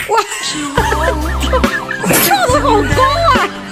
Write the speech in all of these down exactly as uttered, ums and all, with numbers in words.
哇，跳的好高啊！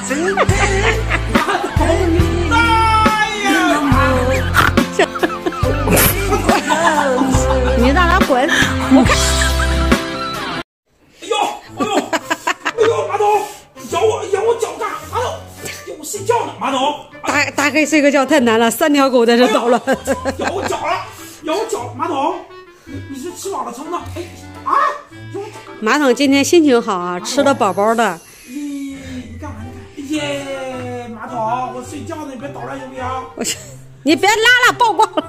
你让他滚！我看。 哎呦，哎呦，哎呦，马桶，咬我，咬我脚干，马桶，我睡觉呢，马桶。 打打开睡个觉太难了，三条狗在这捣乱。 咬我脚了，咬我脚，马桶，你你是吃饱了撑的？哎啊！ 马桶今天心情好啊，吃的饱饱的。 咦，你干嘛？你看，耶，马桶，我睡觉呢，你别捣乱行不行？ 我去，你别拉了，曝光了。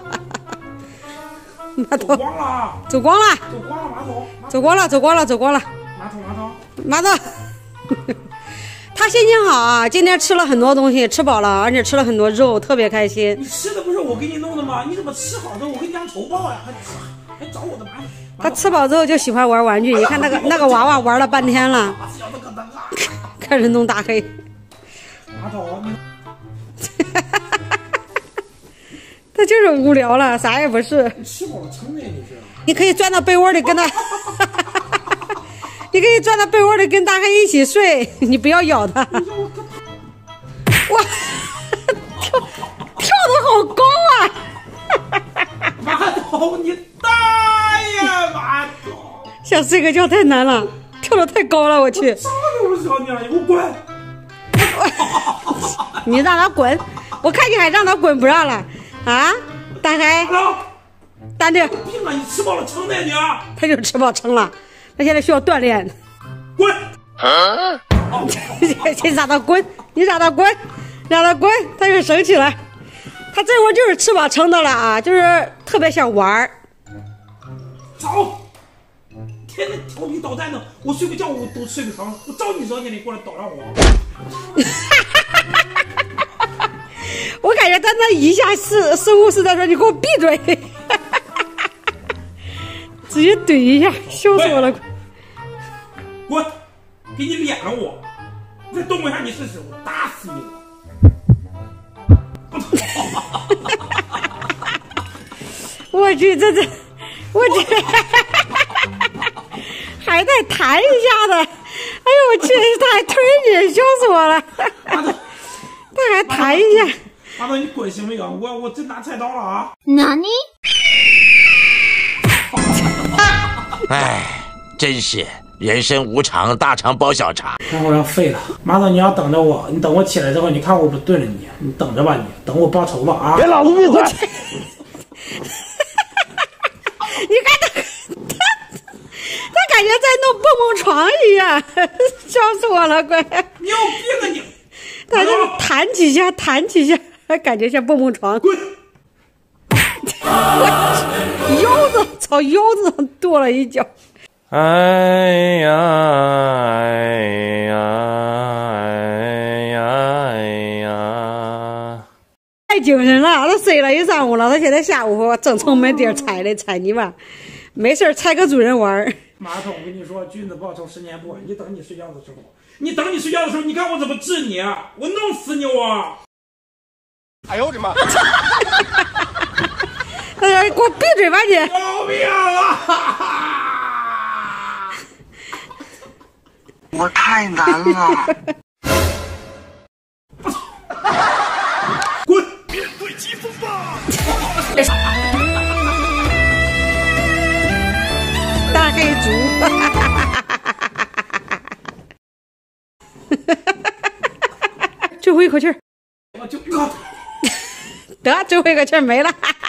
马桶走光了， 走光了， 走光了，马桶， 走光了，走光了，走光了。 马桶，马桶， 马桶。他心情好啊，今天吃了很多东西，吃饱了，而且吃了很多肉，特别开心。 你吃的不是我给你弄的吗？你怎么吃好的我给你当仇报呀？还还找我的麻烦？ 他吃饱之后就喜欢玩玩具，你看那个那个娃娃玩了半天了，开始弄大黑。 马桶， 他就是无聊了，啥也不是。 你吃饱了撑的呀？你是？ 你可以钻到被窝里跟他，你可以钻到被窝里跟大黑一起睡，你不要咬他。哇，跳跳的好高啊！ 马桶，你大呀，马桶！ 想睡个觉太难了，跳的太高了，我去！ 啥都不想你了，你给我滚！ 你让他滚，我看你还让他滚不让了啊？大黑，淡定。 病啊！你吃饱了撑的你啊！ 他就吃饱撑了，他现在需要锻炼。 滚！ 你让他滚，你让他滚，让他滚，他就生气了。他这会儿就是吃饱撑的了啊，就是特别想玩儿。 走！天天调皮捣蛋的，我睡个觉我都睡不成，我招你惹你，你过来捣乱我。 我感觉他那一下似似乎是在说你给我闭嘴，直接怼一下，笑死我了！ 滚！给你脸了我！你再动我一下你试试，我打死你！ 我去，这这，我去，还得弹一下的，哎呦我去，他还推你，笑死我了！他还弹一下。 马总，你滚行不行？我我真拿菜刀了啊！ 哪里？ 哎，真是人生无常，大肠包小肠。 待会儿要废了，马总，你要等着我，你等我起来之后，你看我不炖了你，你等着吧，你等我报仇吧啊！ 给老子闭嘴！ 你看他，他他感觉在弄蹦蹦床一样，笑死我了，快！ 你有病啊你！ 他就弹几下，弹几下，感觉像蹦蹦床。 滚！ 腰子朝腰子上跺了一脚。 哎呀哎呀哎呀哎呀！ 太精神了，他睡了一上午了，他现在下午正从门底踩的踩泥巴，没事踩个主人玩。 马桶，我跟你说，君子报仇十年不晚。你等你睡觉的时候，你等你睡觉的时候，你看我怎么治你啊！我弄死你我！ 哎呦我的妈！ 他说：“给我闭嘴吧你！” 救命啊！ 我太难了。 滚！ 面对疾风吧！ 大黑猪。最后一口气儿， 我就靠。 得最后一口气儿没了。